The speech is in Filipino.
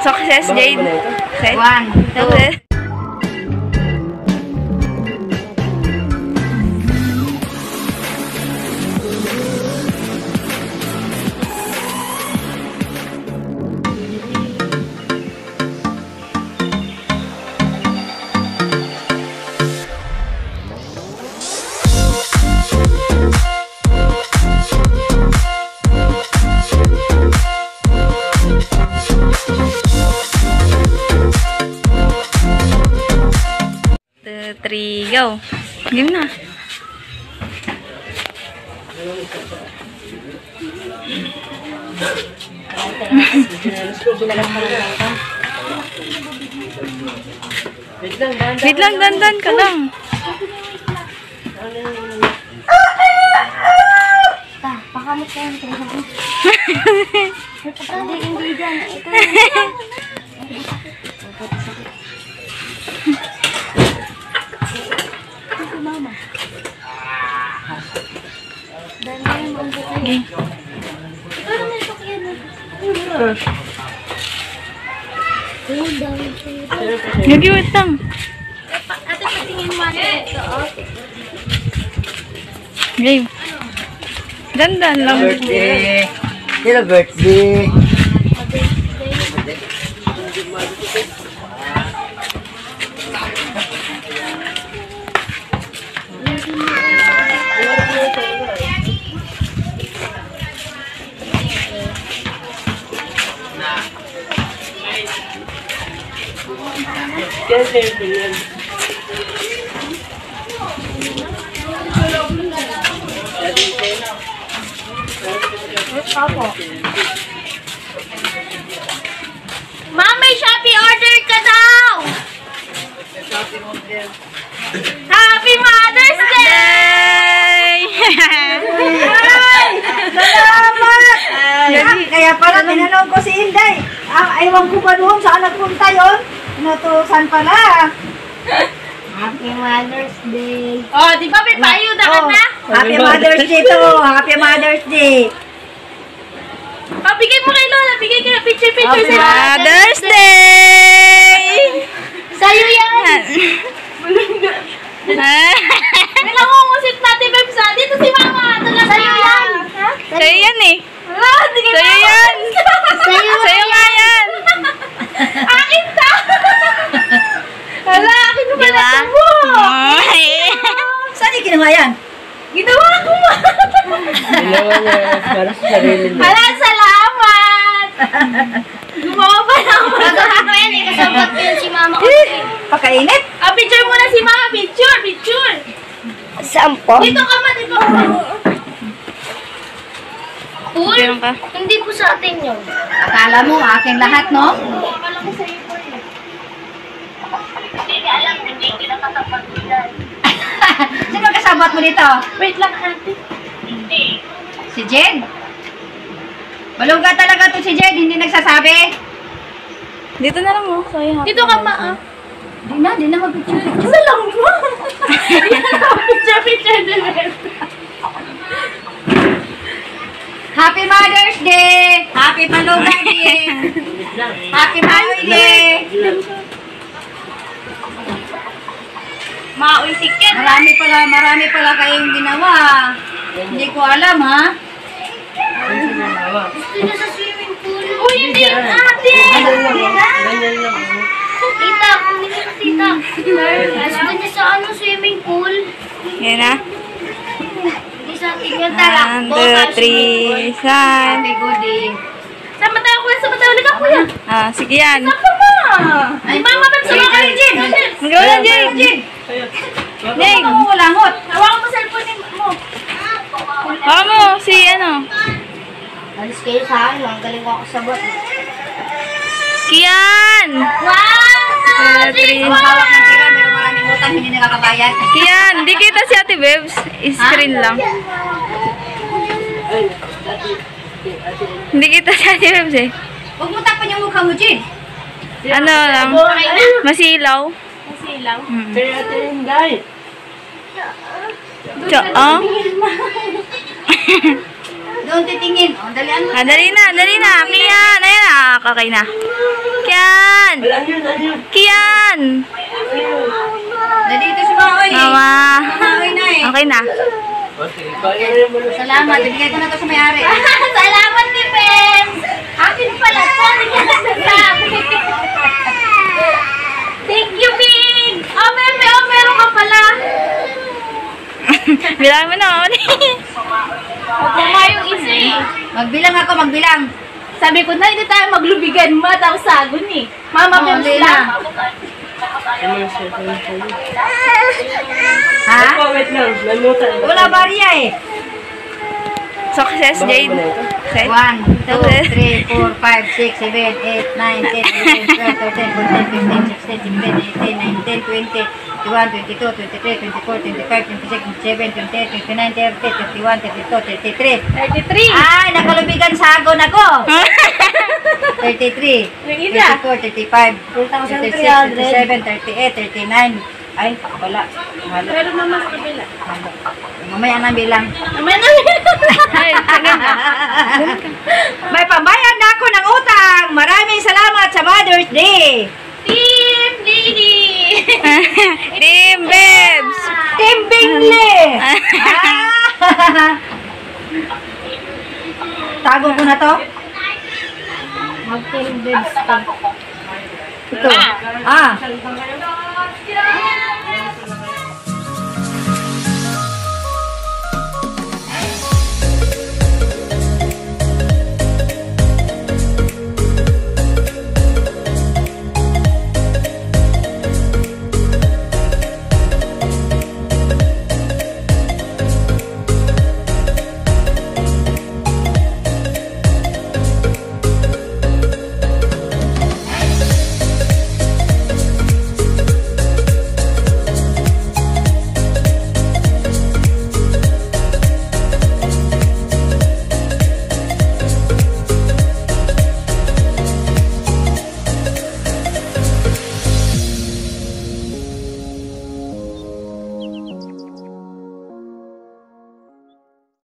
Success, Jade. Success. 1, 2. Success. Three, go. Game na. Wait lang, dandan ka lang. Pakamot ka yung hindi dyan. Ito mama. Dandan yung mga bukay. Ito naman ito kaya na. Nag-iwit lang. Ate, patingin mo ito. Game. Dandan lang. Birthday. Hello, birthday. Ma'am, may Shopee order ka daw! Happy Mother's Day! Salamat! Kaya pala, tinanong ko si Inday. Ewan ko ba doon saan nagpunta yun? Inutusan pala. Happy Mother's Day! Oh, di ba may payuda ka na? Happy Mother's Day to. Happy Mother's Day. Oh, bigay mo kay Lola. Bigay ka na picture-picture sa Mother's Day! Sa'yo yan! Nangangungusit natin, Bebs. Dito si Mama. Sa'yo yan! Sa'yo yan eh. Hindi ka Sa'yo yan! Sa'yo nga yan! Akin ta! Hala, akin ko pala ito mo! Saan yung ginawa yan? Ginawa ko mo! Ginawa niya para sa sarili niya. Hala, salamat! Gumawa pa na ako. Gagawin ko yan eh, kasabot ko yun si Mama ko. Pakainit? Picture muna si Mama. Picture, picture! Saan po? Dito ka ma, dito ka ma. Uy, Meron ka? hindi po sa atin yun. Akala mo, akin lahat, no? Akala ko sa'yo po yun. Hindi niya alam, hindi kinakasapat ko yan. Sino kasabot mo dito? Wait lang, ate. Hindi. Si Jed? Balungga talaga to si Jed, hindi nagsasabi. Dito na lang mo. Sa'yo. Dito ka ma, ah. Di na mag-picture. Isa lang mo. Picture, din. Happy Mother's Day! Happy Balungga Day! Happy Mother's Day! Maoy ticket. Marami pala kayong ginawa. Hindi ko alam, ha? Gusto niya sa swimming pool. Uy, hindi yung ate! Tita, kumili ka, tita. Gusto niya sa swimming pool. Yan na. Hindi sa atin yung tara. 1, 2, 3, sign. Happy Goody. Sama tayo, kuya. Sama tayo. Liga, kuya. Sige yan. Sama ma. Ay, mama, Bebs. Sama ka rin, Jin. Magawa na, Jade. Jade, walangot. Hawakan mo cellphone mo. Baka mo, si ano. Alis kayo sa akin. Ang galing ko ako sabot. Kian! 1, 2, 3, 4. Hawak ng tira, pero maraming utang hindi nakakabayad. Kian, di kita si Ate Bebs. Screen lang. Hindi kita si Ate Bebs eh. Huwag mo takpan yung mukha mo, Jade. Ano lang, masilaw. Masilaw. Pero ate Inday. Doon titingin. O, dalian mo. Dali na. Kian. Ayan na, kakay na. Kian! Kian! Nandito si Maoy. Mama. Maoy na eh. Okay na. Salamat. Ibigay ko na to sa may-ari. Salamat ni Bebs. Akin pala to. Thank you, Big. Oh, Bebe. Oh, meron ka pala. Bilang mo na. Mama yung isa eh. Magbilang ako, magbilang. Sabi ko na, hindi tayo maglubigan mo. Tapos sagon eh. Mama, Oh, Bebs hindi lang. Ha? Wala barya eh. Success, Jade. 1, 2, Success. 3, 4, 5, 6, 7, 8, 9, 10, 11, 12, 13, 14, 15, 16, 17, 18, 19, 20, 21, 22, 23, 24, 25, 26, 27, 28, 29, 30, 31, 32, 33. 33. Ay, nakalubigan sa agon ako. 33, Yung isa. 34, 35, 36, 37, 38, 39. Ay, wala. Halo. Pero mama sa kabila. Mamaya nang bilang. Naman na. Ay, sagad na. May pambayad na ako ng utang. Maraming salamat sa Mother's Day. Team Lady. Team Bebs! Team Bingley. Tago ko na to. Mag-team Bebs pa. Ito.